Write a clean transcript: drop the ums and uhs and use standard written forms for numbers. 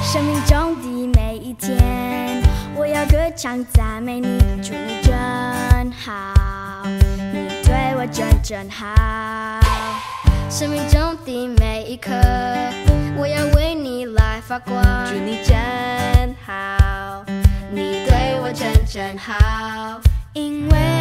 生命中的每一天，我要歌唱赞美你，祝你真好，你对我真好。生命中的每一刻，我要为你来发光，祝你真好，你对我真好，因为